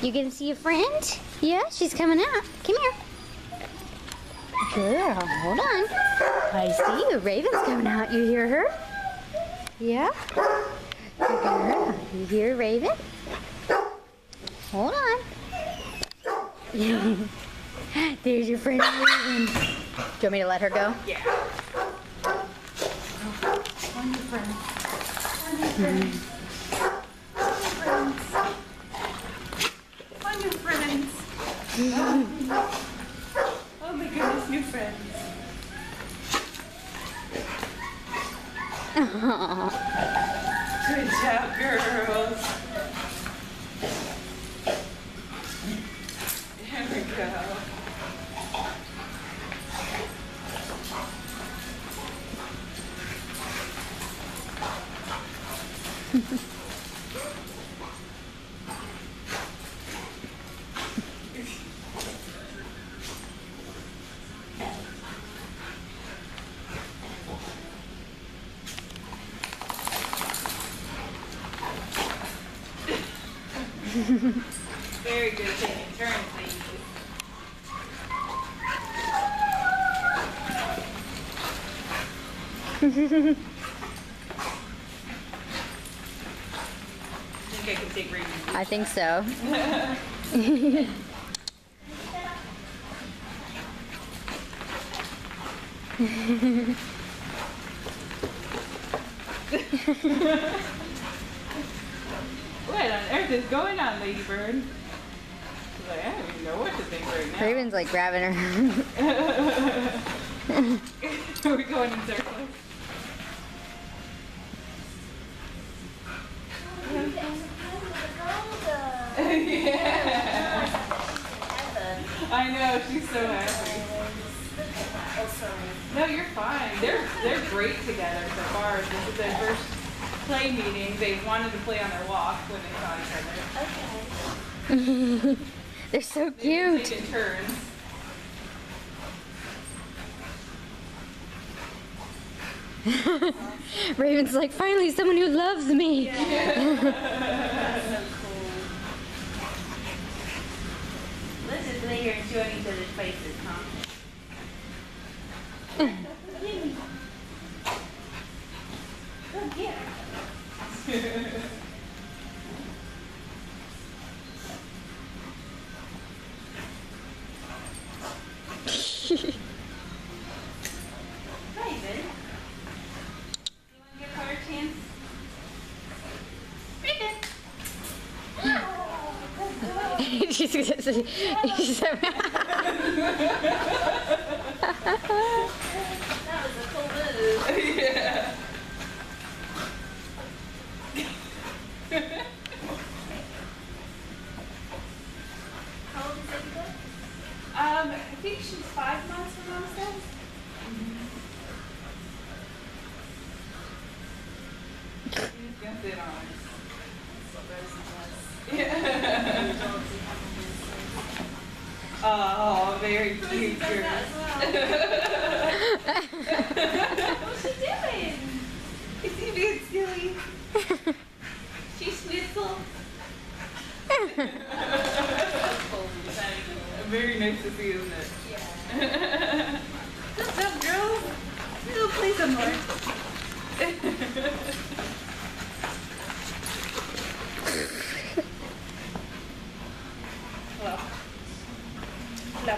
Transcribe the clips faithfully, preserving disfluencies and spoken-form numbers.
You gonna see a friend? Yeah, she's coming out. Come here. Girl, hold on. I see you. Raven's coming out. You hear her? Yeah? Girl, you hear Raven? Hold on. There's your friend Raven. Do you want me to let her go? Yeah. Find your friends. Find your friends. Find your friends. Oh my goodness, new friends. Aww. Good job, girls. There we go. Very good taking turns, ladies. I think I can take Raven. I think so. What on earth is going on, Lady Bird? She's like, I don't even know what to think right now. Raven's like grabbing her. Are we going in circles? Yeah. I know, she's so happy. No, you're fine. They're they're great together so far. This is their first play meeting. They wanted to play on their walk when they saw each other. Okay. They're so They've been cute. taking turns. Raven's like, finally someone who loves me. Yeah. Let's just lay here and show each other's faces, huh? Come here. Raven, you want to give her a chance? Raven. she's, she's, she's That was a cool move. Yeah. How old is Ava? Um, I think she's five months, her mom says. She's gonna sit on us. Yeah. Oh, very cute girl. What's she doing? Is she being silly? She snizzle. Very nice to see, isn't it? Yeah. What's up, girls? We'll play some more. Hello. Hello.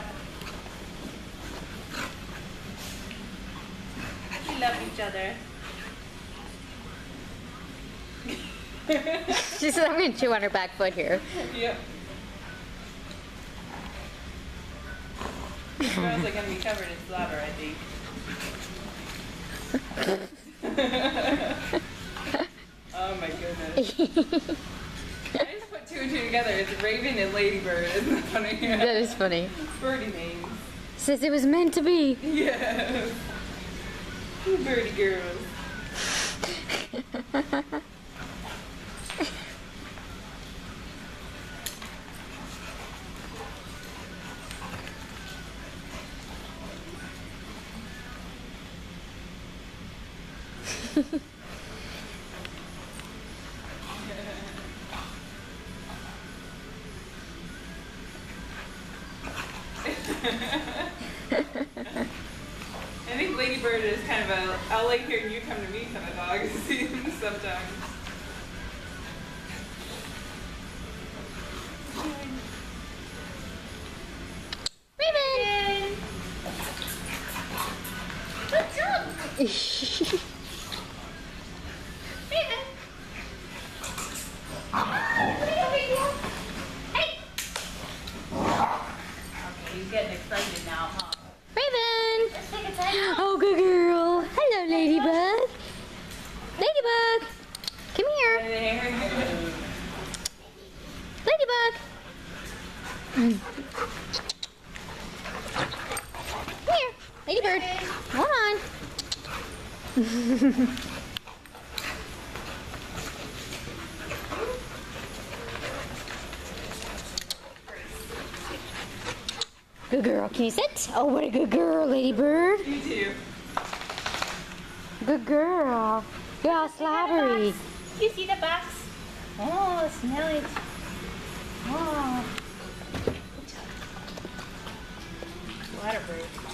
We love each other. She said, I'm going to chew on her back foot here. Yep. These girls are going to be covered in slobber, I think. Oh my goodness. I just put two and two together. It's Raven and Ladybird. Isn't that funny? That is funny. Birdie names. Says it was meant to be. Yes. Birdie girls. I think Ladybird is kind of a, I'll like hearing you come to me kind of dog sometimes. Raven! Good job! Raven! Hey! Okay, he's getting excited now, huh? Raven! Let's take a time. Oh, good girl. Hello, Ladybug. Ladybug! Come here. Ladybug! Mm. Here, Ladybird. Hold on. Good girl. Can you sit? Oh, what a good girl, Ladybird. You too. Good girl. You're all slobbery. You see the box? Oh, smell it. Oh. Water break.